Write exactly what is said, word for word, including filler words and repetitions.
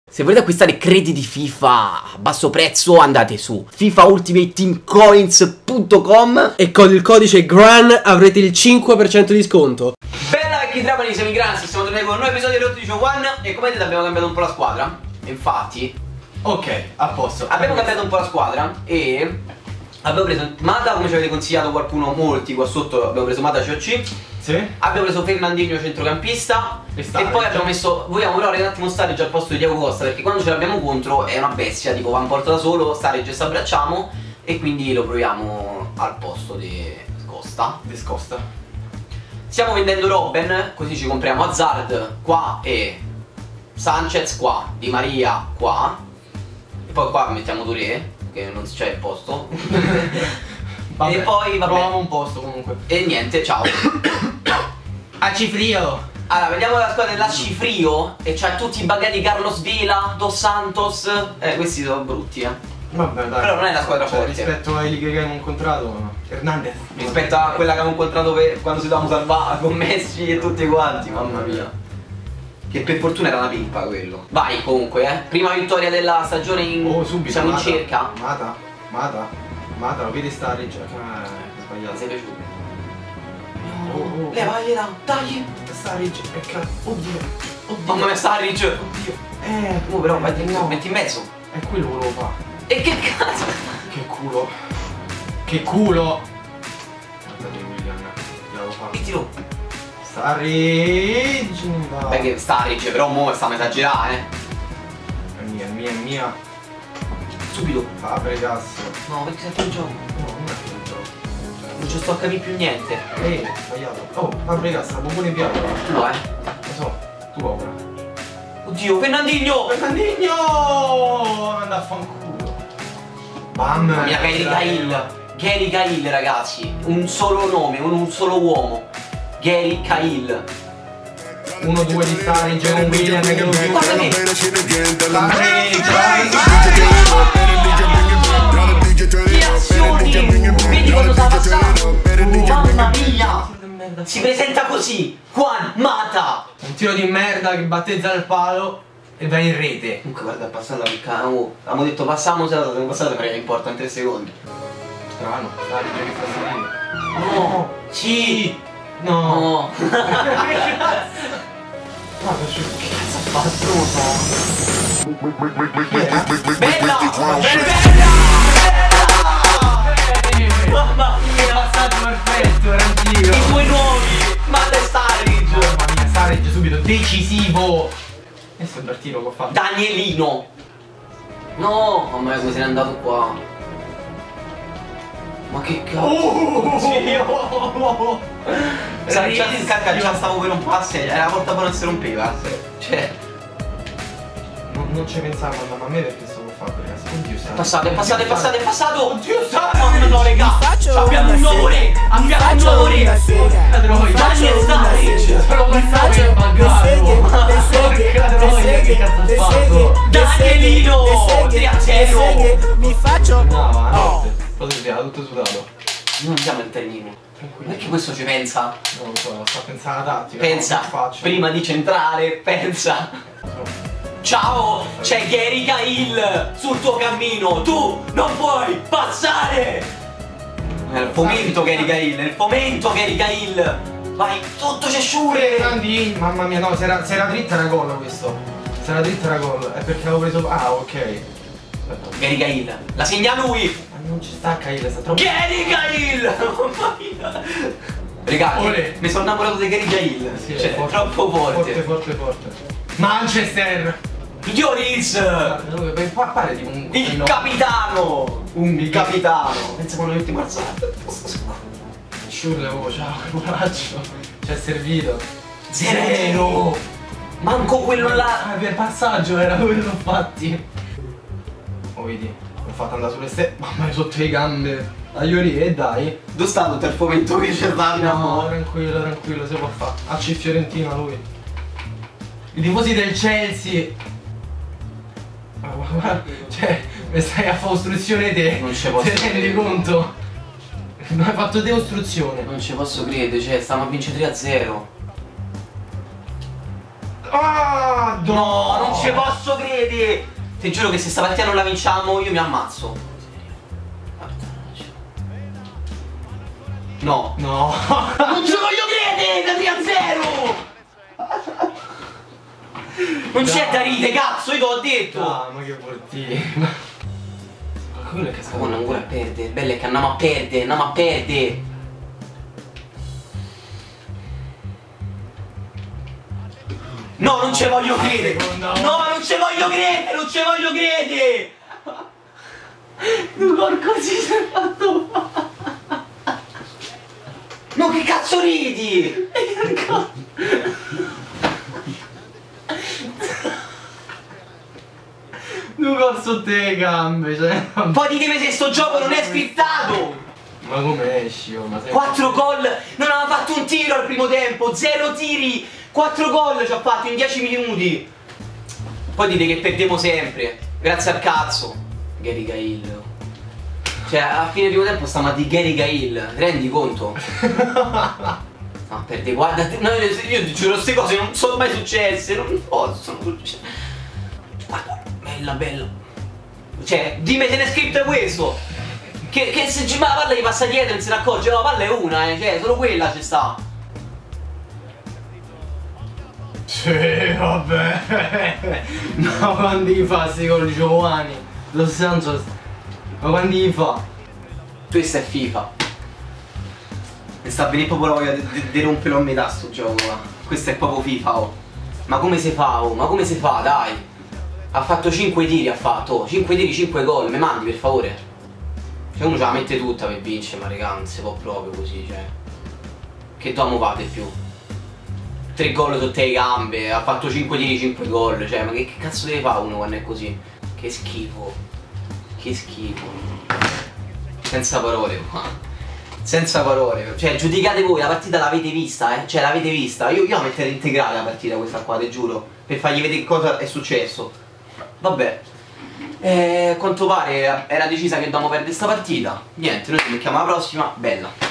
Se volete acquistare crediti FIFA a basso prezzo andate su FIFA Ultimate Team Coins punto com e con il codice GRAN avrete il cinque per cento di sconto. Bella vecchi trapani, siamo i Grans, siamo tornati con un nuovo episodio di Road to One e come vedete abbiamo cambiato un po' la squadra. Infatti, ok, a posto. abbiamo cambiato un po' la squadra e abbiamo preso Mata, come ci avete consigliato qualcuno, molti qua sotto, abbiamo preso Mata C O C. Sì. Abbiamo preso Fernandinho centrocampista e, e poi abbiamo messo, vogliamo però un attimo Sturridge al posto di Diego Costa, perché quando ce l'abbiamo contro è una bestia, tipo va in porta da solo, Sturridge si abbracciamo e quindi lo proviamo al posto di Costa. Di Scosta. Stiamo vendendo Robben, così ci compriamo Hazard qua e Sanchez qua, Di Maria qua e poi qua mettiamo Touré, che non c'è il posto. Vabbè, e poi vabbè, proviamo un posto comunque. e niente, ciao. A Cifrio. Allora, vediamo la squadra della Cifrio e c'ha tutti i bagagli Carlos Vela, Dos Santos. Eh, questi sono brutti, eh. Vabbè, dai. Però non è la squadra cioè, forte. rispetto ai che abbiamo incontrato, Hernandez. Rispetto a quella che abbiamo incontrato per quando ci dovevamo salvare con Messi e tutti quanti, mamma mia. Che per fortuna era una pippa quello. Vai comunque, eh. Prima vittoria della stagione in... Oh, subito. Siamo Mata, in cerca. Mata, Mata, Mata, lo vedi Sturridge? Ah, è sbagliato. Sei piaciuto? Oh, oh. Levagliela, dai. Sturridge, peccato. Oddio. Oddio. Mamma mia, Sturridge. Oddio. Eh, Oh, però metti, no. metti in mezzo. È quello volevo fare. E che cazzo? Che culo. Che culo. Guardate William, glielo fa. Mettilo. Sturridge. No. Perché Sturridge però mo stiamo a esagerare, eh. È mia, è mia, è mia. Subito. Fabregas. No, perché sei il gioco. No, non è che il gioco. Non ci sto a capire più niente. Ehi, sbagliato. Oh, Fabregas, la bombone in piatto. No, eh. Lo so, tu ora. Oddio, Fernandinho! Fernandinho! Anda a fanculo. Bam! Mamma mia, Gary Cahill. Gary Cahill, ragazzi. Un solo nome, un, un solo uomo. Gary Cahill. uno due di Sturridge, un William che lo chiude. Guardami. Che azioni! Vedi quando sta passando? Mamma mia! Si presenta così. Juan Mata. Un tiro di merda che battezza il palo e va in rete. Comunque guarda, è passata perché oh, abbiamo detto passiamo, se la data passata perché importa in tre secondi. Strano, Sturridge che fa salire. No! Sì! No! No! Guarda, che Cazzo ha fatto? bella! Bella! Mamma mia, Passaggio perfetto, era anch'io! i due nuovi! Mata e Sturridge! Mamma mia, Sturridge subito decisivo! Questo è il bel tiro che ho fatto. Danielino! No! Mamma mia, come se n'è andato qua? Ma che cazzo? Oh, Dio! Sai, già si scacca, già stavo per un passo e la porta poi non si rompeva. Cioè, Non, non ci pensavo a andare a me perché stavo a fare Fabregas. Oddio, sta. è passato, è passato, è passato, è passato! Oddio, sta. Mamma no, regà! Abbiamo un nuovo re! Abbiamo un nuovo re! Daniel Sturridge! Solo questo è buggato! Porca troia, che cazzo ha fatto? Danielino! tre a zero! Mi faccio No, ma no. Cosa si ha tutto sudato? Non siamo il trenino. Tranquillo. Perché questo ci pensa? Non lo so, sta pensando alla tattica. Pensa, no, che faccio? prima di centrare, pensa. Ciao, c'è Gary Cahill sul tuo cammino, tu non puoi passare! È il fomento Gary Cahill, è il fomento Gary Cahill! Vai, tutto c'è Sciure! Grandi, mamma mia, no, se era, se era dritta era gol questo. Se era dritta era gol, è perché avevo preso. Ah, ok. Aspetta. Gary Cahill, la segna lui! Ma non ci sta Cahill, sta troppo. Gary Cahill! Mamma mia! Regà, Olè. mi sono innamorato di Gary Cahill, Sì, cioè, forte, troppo forte! Forte, forte, forte. Manchester! Lloris! Pa- Pare di un. Il no. capitano! Un Il capitano! Pensa quando l'ultimo alzato. Sciurle, oh, ciao, che coraggio. Ci è servito. Zero! Manco quello là! Ah, per passaggio era quello infatti. Oh, vedi, l'ho fatto andare sulle stelle. Mamma mia, sotto le gambe. Aiori, e dai. Dove sta tutto il fomento che c'è da No, tranquillo, tranquillo, si può fare. A C Fiorentina lui. I tifosi del Chelsea. Ma guarda, cioè, mi stai a fare ostruzione te. Non ci posso Te rendi credere. conto? Non hai fatto te ostruzione. Non ci posso credere, cioè, stiamo a vincere tre a zero. Ah, no, No, non ci posso credere! Ti giuro che se sta partita non la vinciamo io mi ammazzo. No. No. Non ci voglio credere! Da tre a zero! Non c'è da ridere, cazzo, io te l'ho detto! Ah, ma che portiere. Ma quello è che sta Ma non ancora a perdere, bello è che andiamo a perdere, andiamo a perdere! No, non ci voglio credere! Seconda No, volta. non ci voglio credere, non ci voglio credere! Tu porco si sei fatto male. No, che cazzo ridi? Tu corso te le gambe, cioè. Poi ditemi se sto gioco non è scriptato! Ma come esci, oh? Ma sei. quattro gol, non aveva fatto un tiro al primo tempo, zero tiri, quattro gol ci ha fatto in dieci minuti. Poi dite che perdiamo sempre, grazie al cazzo. Gary Cahill. Cioè, alla fine del primo tempo stiamo a di Gary Cahill, ti rendi conto? No, perde, guarda, no, io ti giuro, queste cose non sono mai successe, non possono succedere. Guarda, bella, bella. Cioè, dimmi se ne è scritto questo. Che, che se ci va la palla gli passa dietro e non se ne accorge, no, la palla è una, eh, cioè, solo quella ci sta. Sì, vabbè. Ma quando gli fa sti col Giovanni? Lo Santos. Ma quando gli fa? Questa è FIFA. Mi sta a venire proprio la voglia di, di, di romperlo a metà sto gioco qua. Questo è proprio FIFA, oh. Ma come si fa, oh? Ma come si fa, dai? Ha fatto cinque tiri, ha fatto, oh. cinque tiri, cinque gol, mi mandi per favore? Cioè uno ce la mette tutta per vincere, ma raga, non si può proprio così, cioè. Che domo fate più? tre gol sotto le gambe, ha fatto cinque tiri, cinque gol, cioè, ma che, che cazzo deve fare uno quando è così? Che schifo. Che schifo. Senza parole qua. Senza parole. Cioè, giudicate voi, la partita l'avete vista, eh? Cioè, l'avete vista. Io, io la metterei integrale la partita questa qua, te giuro. Per fargli vedere cosa è successo. Vabbè. Eh, a quanto pare era decisa che dobbiamo perdere sta partita. Niente, noi ci becchiamo alla prossima. Bella.